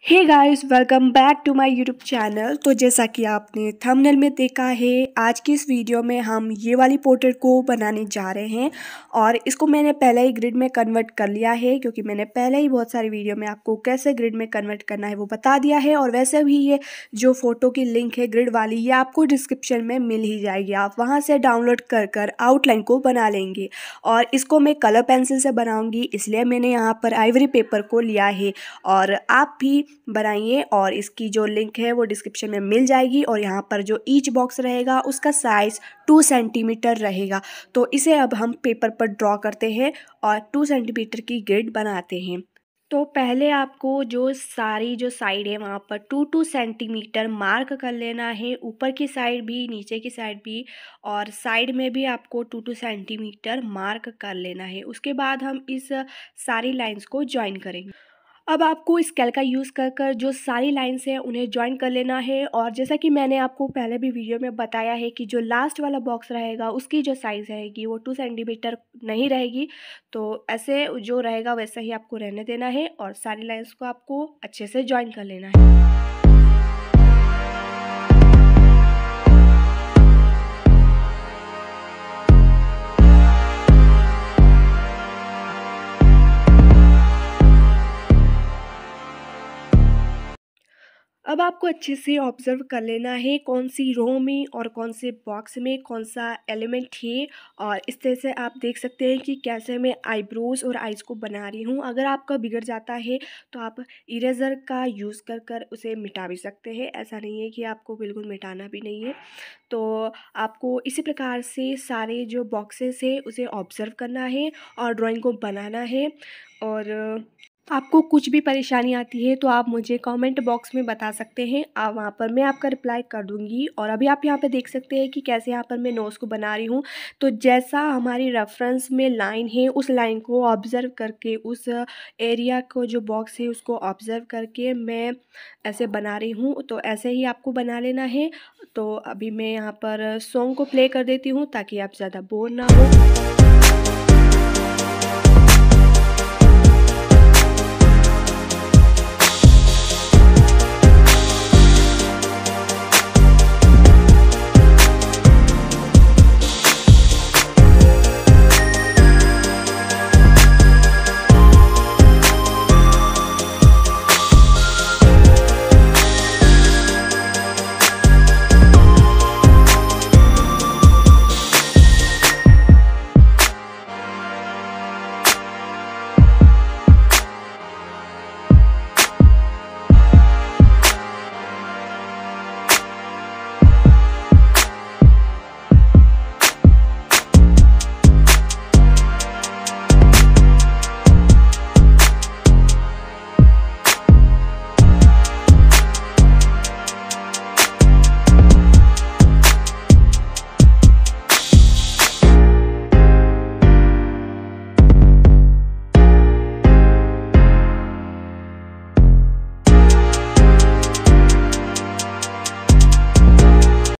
Hey guys, welcome back to my YouTube channel. तो जैसा कि आपने थंबनेल में देखा है, आज की इस वीडियो में हम ये वाली पोर्ट्रेट को बनाने जा रहे हैं। और इसको मैंने पहले ही ग्रिड में कन्वर्ट कर लिया है, क्योंकि मैंने पहले ही बहुत सारी वीडियो में आपको कैसे ग्रिड में कन्वर्ट करना है वो बता दिया है। और वैसे भी ये जो फ़ोटो की लिंक है ग्रिड वाली, ये आपको डिस्क्रिप्शन में मिल ही जाएगी। आप वहाँ से डाउनलोड कर आउटलाइन को बना लेंगे। और इसको मैं कलर पेंसिल से बनाऊँगी, इसलिए मैंने यहाँ पर आइवरी पेपर को लिया है। और आप भी बनाइए, और इसकी जो लिंक है वो डिस्क्रिप्शन में मिल जाएगी। और यहाँ पर जो ईच बॉक्स रहेगा उसका साइज़ 2 सेंटीमीटर रहेगा। तो इसे अब हम पेपर पर ड्रॉ करते हैं और 2 सेंटीमीटर की ग्रिड बनाते हैं। तो पहले आपको जो साइड है वहाँ पर 2 सेंटीमीटर मार्क कर लेना है, ऊपर की साइड भी, नीचे की साइड भी, और साइड में भी आपको 2 सेंटीमीटर मार्क कर लेना है। उसके बाद हम इस सारी लाइंस को ज्वाइन करेंगे। अब आपको स्केल का यूज़ कर जो सारी लाइंस हैं उन्हें जॉइन कर लेना है। और जैसा कि मैंने आपको पहले भी वीडियो में बताया है कि जो लास्ट वाला बॉक्स रहेगा उसकी जो साइज़ रहेगी वो 2 सेंटीमीटर नहीं रहेगी। तो ऐसे जो रहेगा वैसा ही आपको रहने देना है, और सारी लाइंस को आपको अच्छे से जॉइन कर लेना है। अब आपको अच्छे से ऑब्ज़र्व कर लेना है कौन सी रो में और कौन से बॉक्स में कौन सा एलिमेंट है। और इस तरह से आप देख सकते हैं कि कैसे मैं आईब्रोज़ और आइज़ को बना रही हूँ। अगर आपका बिगड़ जाता है तो आप इरेज़र का यूज़ कर उसे मिटा भी सकते हैं। ऐसा नहीं है कि आपको बिल्कुल मिटाना भी नहीं है। तो आपको इसी प्रकार से सारे जो बॉक्सेस है उसे ऑब्ज़र्व करना है और ड्राइंग को बनाना है। और आपको कुछ भी परेशानी आती है तो आप मुझे कमेंट बॉक्स में बता सकते हैं, आप वहाँ पर मैं आपका रिप्लाई कर दूँगी। और अभी आप यहाँ पे देख सकते हैं कि कैसे यहाँ पर मैं नोज़ को बना रही हूँ। तो जैसा हमारी रेफरेंस में लाइन है उस लाइन को ऑब्ज़र्व करके, उस एरिया को जो बॉक्स है उसको ऑब्ज़र्व करके मैं ऐसे बना रही हूँ। तो ऐसे ही आपको बना लेना है। तो अभी मैं यहाँ पर सॉन्ग को प्ले कर देती हूँ ताकि आप ज़्यादा बोर ना हो।